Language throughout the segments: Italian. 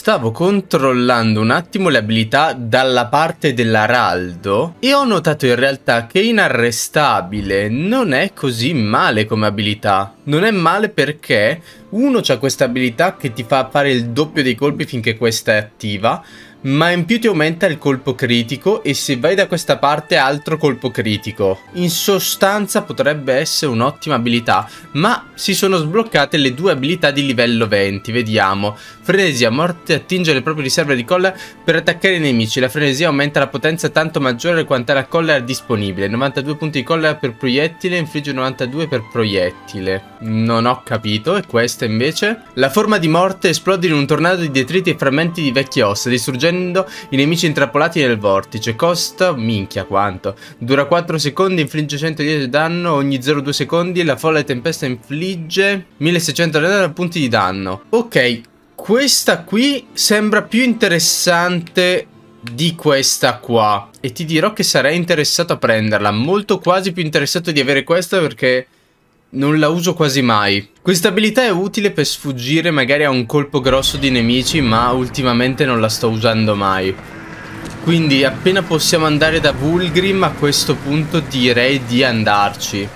Stavo controllando un attimo le abilità dalla parte dell'araldo e ho notato in realtà che inarrestabile non è così male come abilità. Non è male perché uno c'ha questa abilità che ti fa fare il doppio dei colpi finché questa è attiva, ma in più ti aumenta il colpo critico e se vai da questa parte altro colpo critico. In sostanza potrebbe essere un'ottima abilità, ma si sono sbloccate le due abilità di livello 20, vediamo. Frenesia, morte attinge le proprie riserve di collera per attaccare i nemici. La frenesia aumenta la potenza tanto maggiore quanto è la collera disponibile. 92 punti di collera per proiettile, infligge 92 per proiettile. Non ho capito, e questa invece? La forma di morte esplode in un tornado di detriti e frammenti di vecchie ossa, distruggendo i nemici intrappolati nel vortice. Costa, minchia quanto, dura 4 secondi, infligge 110 danno ogni 0,2 secondi. La folle tempesta infligge 1600 punti di danno. Ok, questa qui sembra più interessante di questa qua e ti dirò che sarei interessato a prenderla, molto quasi più interessato di avere questa perché non la uso quasi mai. Questa abilità è utile per sfuggire magari a un colpo grosso di nemici, ma ultimamente non la sto usando mai. Quindi appena possiamo andare da Vulgrim, a questo punto direi di andarci.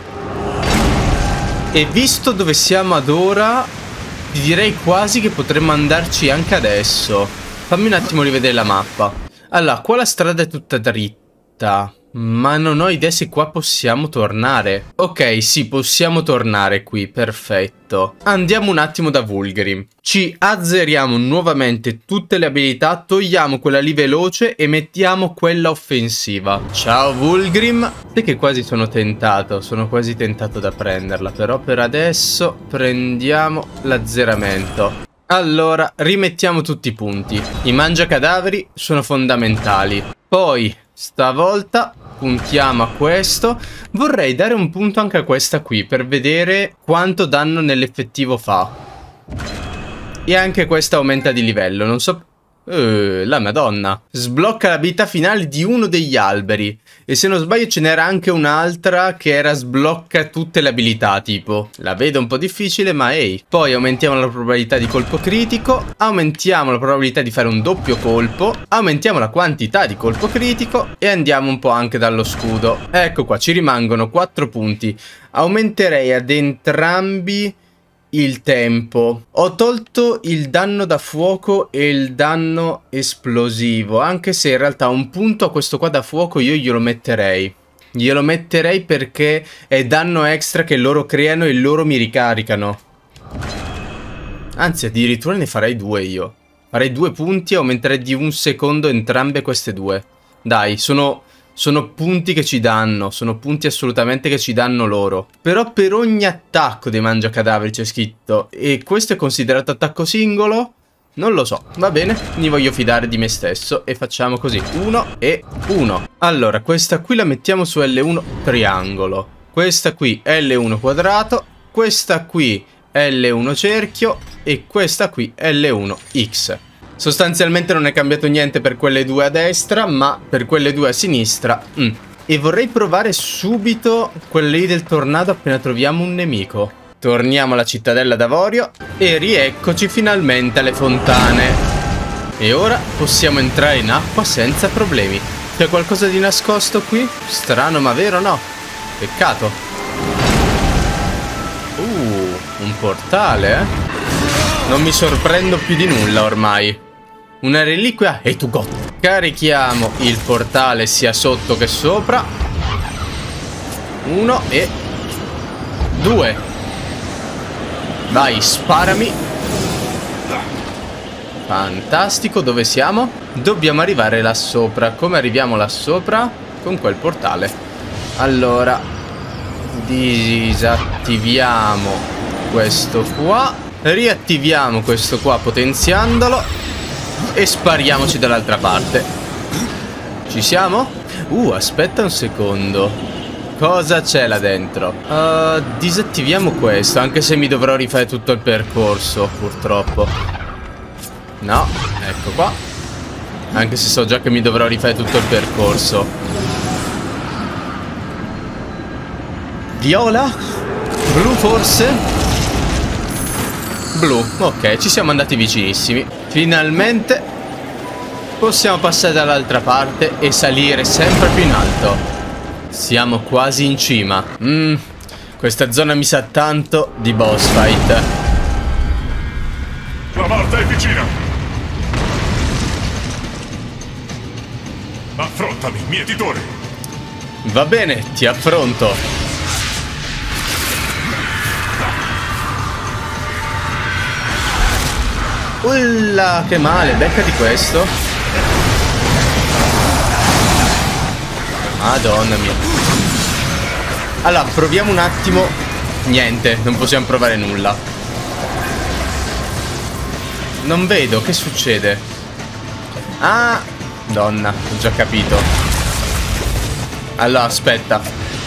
E visto dove siamo ad ora, ti direi quasi che potremmo andarci anche adesso. Fammi un attimo rivedere la mappa. Allora, qua la strada è tutta dritta, ma non ho idea se qua possiamo tornare. Ok, sì, possiamo tornare qui, perfetto. Andiamo un attimo da Vulgrim. Ci azzeriamo nuovamente tutte le abilità, togliamo quella lì veloce e mettiamo quella offensiva. Ciao Vulgrim. Sai che quasi sono quasi tentato da prenderla, però per adesso prendiamo l'azzeramento. Allora, rimettiamo tutti i punti. I mangiacadaveri sono fondamentali. Poi, stavolta puntiamo a questo. Vorrei dare un punto anche a questa qui per vedere quanto danno nell'effettivo fa. E anche questa aumenta di livello. Non so... la madonna. Sblocca l'abilità finale di uno degli alberi. E se non sbaglio ce n'era anche un'altra che era sblocca tutte le abilità tipo. La vedo un po' difficile ma ehi. Poi aumentiamo la probabilità di colpo critico. Aumentiamo la probabilità di fare un doppio colpo. Aumentiamo la quantità di colpo critico. E andiamo un po' anche dallo scudo. Ecco qua, ci rimangono 4 punti. Aumenterei ad entrambi il tempo. Ho tolto il danno da fuoco e il danno esplosivo, anche se in realtà un punto a questo qua da fuoco io glielo metterei. Glielo metterei perché è danno extra che loro creano e loro mi ricaricano. Anzi, addirittura ne farei 2 io. Farei 2 punti e aumenterei di 1 secondo entrambe queste due. Dai, sono punti che ci danno, sono punti assolutamente che ci danno loro. Però per ogni attacco dei mangiacadaveri c'è scritto, e questo è considerato attacco singolo? Non lo so, va bene, mi voglio fidare di me stesso e facciamo così, 1 e 1. Allora, questa qui la mettiamo su L1 triangolo, questa qui L1 quadrato, questa qui L1 cerchio e questa qui L1 X. Sostanzialmente non è cambiato niente per quelle due a destra, ma per quelle due a sinistra. E vorrei provare subito quelle lì del tornado appena troviamo un nemico. Torniamo alla cittadella d'Avorio e rieccoci finalmente alle fontane. E ora possiamo entrare in acqua senza problemi. C'è qualcosa di nascosto qui? Strano ma vero, no? Peccato. Un portale, eh? Non mi sorprendo più di nulla ormai. Una reliquia e tu got. Carichiamo il portale sia sotto che sopra. 1 e 2. Vai, sparami. Fantastico, dove siamo? Dobbiamo arrivare là sopra. Come arriviamo là sopra? Con quel portale. Allora, disattiviamo questo qua. Riattiviamo questo qua potenziandolo. E spariamoci dall'altra parte. Ci siamo? Aspetta un secondo. Cosa c'è là dentro? Disattiviamo questo, anche se mi dovrò rifare tutto il percorso, purtroppo. No, ecco qua. Anche se so già che mi dovrò rifare tutto il percorso. Viola? Blu forse? Blu, ok, ci siamo andati vicinissimi. Finalmente possiamo passare dall'altra parte e salire sempre più in alto. Siamo quasi in cima. Questa zona mi sa tanto di boss fight. La morte è vicina! Affrontami, mietitore! Va bene, ti affronto. Ulla, che male, beccati questo. Madonna mia. Allora, proviamo un attimo. Niente, non possiamo provare nulla. Non vedo, che succede? Ah, donna, ho già capito. Allora, aspetta.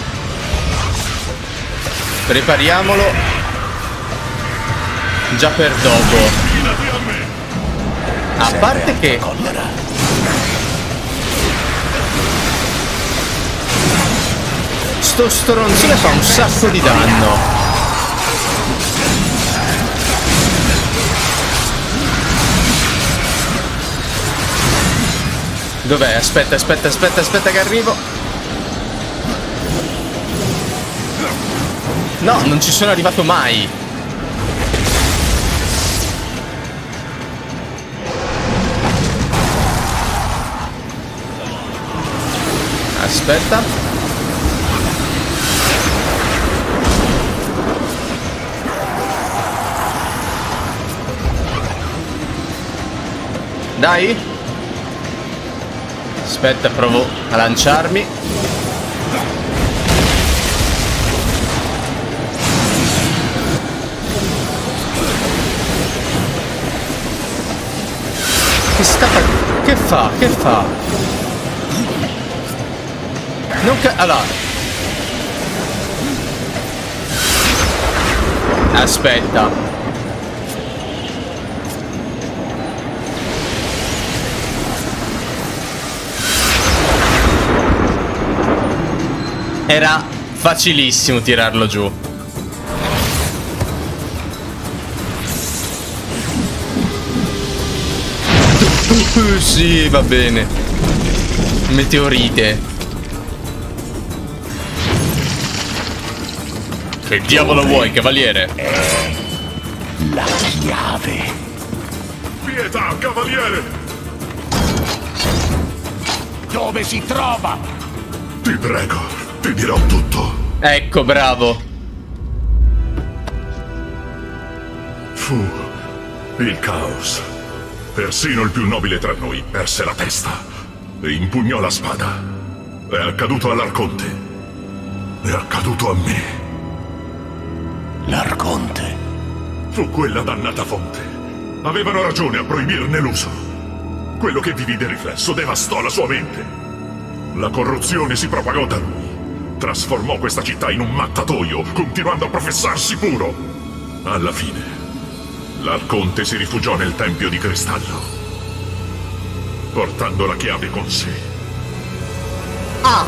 Prepariamolo già per dopo. A parte che sto stronzino fa un sacco di danno. Dov'è? Aspetta che arrivo. No, non ci sono arrivato mai. Aspetta. Dai. Aspetta, provo a lanciarmi. Che sta facendo? Che fa? Che fa? Non allora. Aspetta. Era facilissimo tirarlo giù. Sì, va bene. Meteorite. Che diavolo vuoi, cavaliere? La chiave. Pietà, cavaliere! Dove si trova? Ti prego, ti dirò tutto. Ecco, bravo. Fu il caos. Persino il più nobile tra noi perse la testa e impugnò la spada. È accaduto all'Arconte. È accaduto a me. L'Arconte. Fu quella dannata fonte. Avevano ragione a proibirne l'uso. Quello che vi vide riflesso devastò la sua mente. La corruzione si propagò da lui. Trasformò questa città in un mattatoio, continuando a professarsi puro. Alla fine, l'Arconte si rifugiò nel Tempio di Cristallo, portando la chiave con sé. Ah!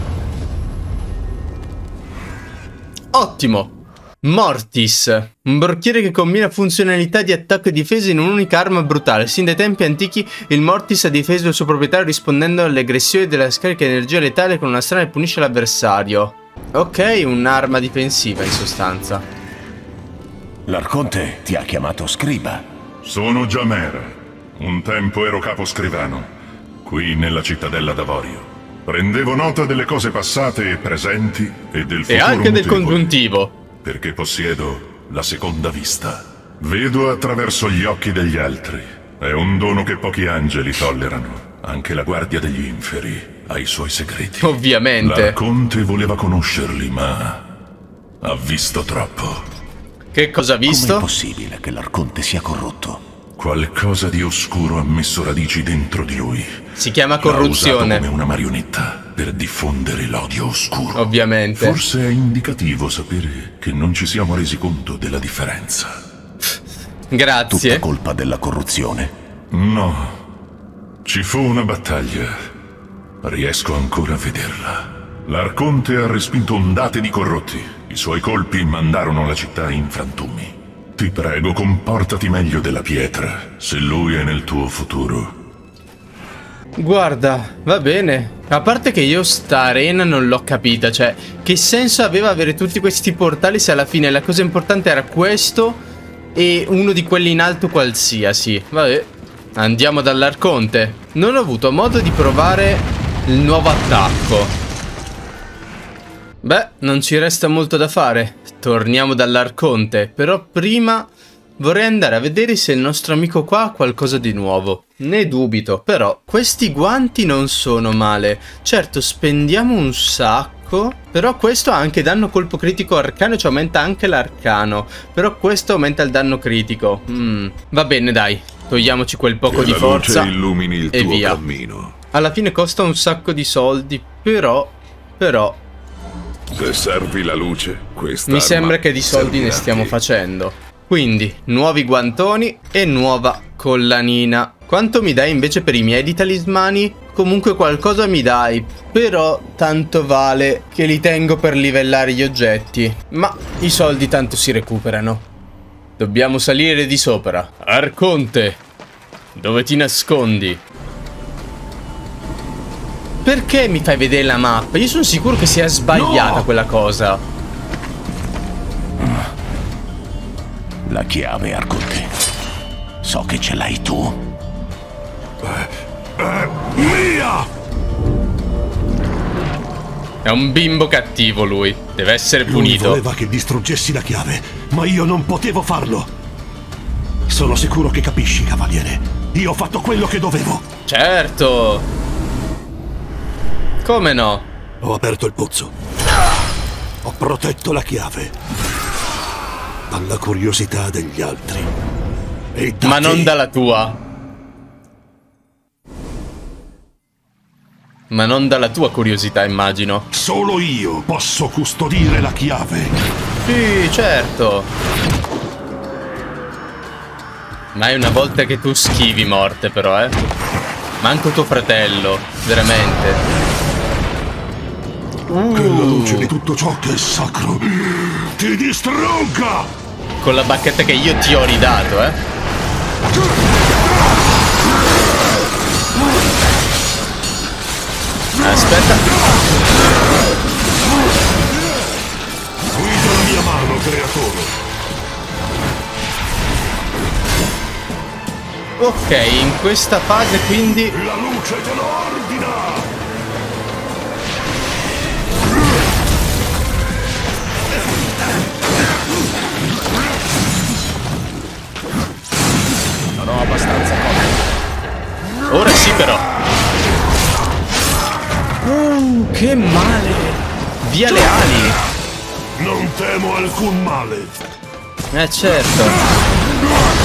Ottimo! Mortis, un brocchiere che combina funzionalità di attacco e difesa in un'unica arma brutale. Sin dai tempi antichi il Mortis ha difeso il suo proprietario rispondendo alle aggressioni della scarica di energia letale con una strana e punisce l'avversario. Ok, un'arma difensiva in sostanza. L'Arconte ti ha chiamato scriba. Sono Jamer. Un tempo ero capo scrivano, qui nella cittadella d'Avorio. Prendevo nota delle cose passate e presenti e del futuro e anche del mutevole. Congiuntivo. Perché possiedo la seconda vista. Vedo attraverso gli occhi degli altri. È un dono che pochi angeli tollerano. Anche la guardia degli inferi ha i suoi segreti. Ovviamente. L'Arconte voleva conoscerli, ma ha visto troppo. Che cosa ha visto? Com'è possibile che l'Arconte sia corrotto? Qualcosa di oscuro ha messo radici dentro di lui. Si chiama L'ha usato corruzione. come una marionetta per diffondere l'odio oscuro. Ovviamente. Forse è indicativo sapere che non ci siamo resi conto della differenza. Grazie. Tutta colpa della corruzione. No. Ci fu una battaglia. Riesco ancora a vederla. L'Arconte ha respinto ondate di corrotti. I suoi colpi mandarono la città in frantumi. Ti prego, comportati meglio della pietra, se lui è nel tuo futuro. Guarda, va bene. A parte che io sta arena non l'ho capita. Cioè, che senso aveva avere tutti questi portali se alla fine la cosa importante era questo e uno di quelli in alto qualsiasi. Vabbè, andiamo dall'Arconte. Non ho avuto modo di provare il nuovo attacco. Beh, non ci resta molto da fare. Torniamo dall'Arconte. Però prima vorrei andare a vedere se il nostro amico qua ha qualcosa di nuovo. Ne dubito, però questi guanti non sono male. Certo, spendiamo un sacco, però questo ha anche danno colpo critico arcano e ci aumenta anche l'arcano. Però questo aumenta il danno critico. Va bene, dai, togliamoci quel poco di forza illumini il e tuo via. cammino. Alla fine costa un sacco di soldi, però Se servi la luce, questa mi sembra che di soldi ne stiamo facendo. Quindi, nuovi guantoni e nuova collanina. Quanto mi dai invece per i miei di talismani? Comunque qualcosa mi dai, però tanto vale che li tengo per livellare gli oggetti. Ma i soldi tanto si recuperano. Dobbiamo salire di sopra. Arconte, dove ti nascondi? Perché mi fai vedere la mappa? Io sono sicuro che sia sbagliata quella cosa. La chiave, Arconte. So che ce l'hai tu. Mia! È un bimbo cattivo lui. Deve essere Lui punito. voleva che distruggessi la chiave, ma io non potevo farlo. Sono sicuro che capisci, cavaliere. Io ho fatto quello che dovevo. Certo. Come no? Ho aperto il pozzo. Ho protetto la chiave dalla curiosità degli altri. E da Ma te. non dalla tua. Ma non dalla tua curiosità, immagino. Solo io posso custodire la chiave. Sì, certo. Ma è una volta che tu schivi morte, però, eh. Manco tuo fratello, veramente. Che la luce di tutto ciò che è sacro ti distrugga! Con la bacchetta che io ti ho ridato, eh. Aspetta. Guida la mia mano, creatore. Ok, in questa fase quindi... La luce te lo ordina! Non ho abbastanza cose. Ora sì, però. Che male. Via le ali. Non temo alcun male. Certo.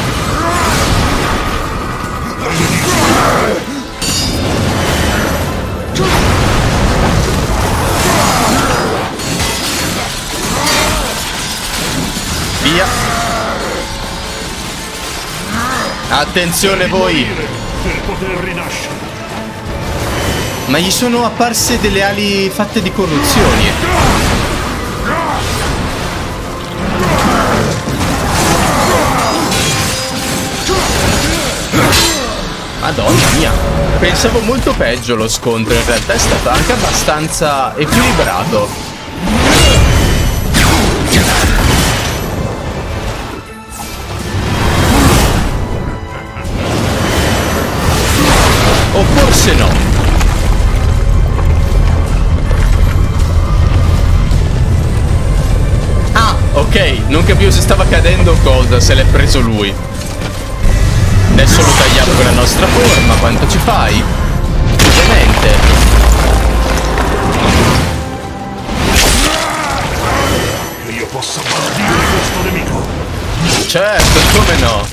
Via. Attenzione voi. Per poter rinascere. Ma gli sono apparse delle ali fatte di corruzioni. Madonna mia. Pensavo molto peggio lo scontro. In realtà è stato anche abbastanza equilibrato. O forse no. Ah, ok, non capivo se stava cadendo o cosa, se l'è preso lui. Adesso lo tagliamo con la nostra forma, quanto ci fai? Ovviamente. Che io possa bandire questo nemico. Certo, come no.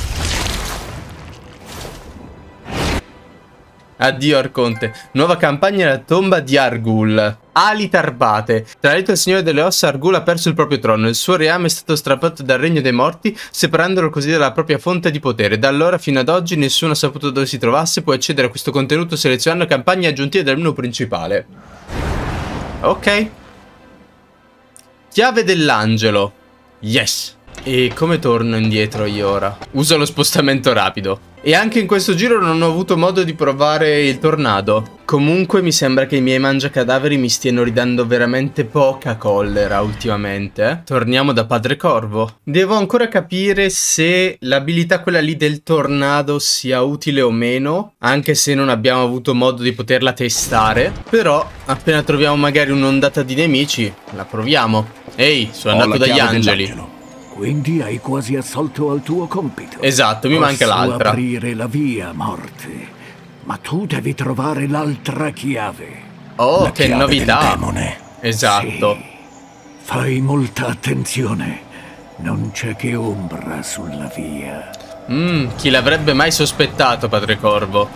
Addio Arconte. Nuova campagna nella tomba di Argul. Ali tarbate. Tradito il signore delle ossa, Argul ha perso il proprio trono. Il suo reame è stato strappato dal regno dei morti, separandolo così dalla propria fonte di potere. Da allora fino ad oggi nessuno ha saputo dove si trovasse. Puoi accedere a questo contenuto selezionando campagne aggiuntive del menu principale. Ok. Chiave dell'angelo. Yes. E come torno indietro io ora? Uso lo spostamento rapido. E anche in questo giro non ho avuto modo di provare il tornado. Comunque mi sembra che i miei mangiacadaveri mi stiano ridando veramente poca collera ultimamente. Torniamo da Padre Corvo. Devo ancora capire se l'abilità quella lì del tornado sia utile o meno, anche se non abbiamo avuto modo di poterla testare. Però appena troviamo magari un'ondata di nemici, la proviamo. Ehi, sono andato dagli angeli. Quindi hai quasi assolto al tuo compito. Esatto, mi manca l'altra. Aprire la via, morte. Ma tu devi trovare l'altra chiave. Oh, La che chiave novità. del demone. Esatto. Sì. Fai molta attenzione. Non c'è che ombra sulla via. Chi l'avrebbe mai sospettato, Padre Corvo?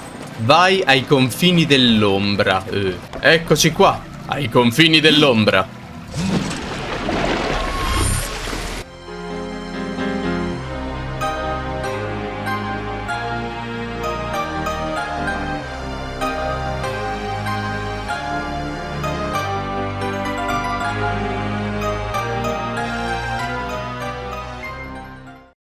Vai ai confini dell'ombra. Eccoci qua, ai confini dell'ombra.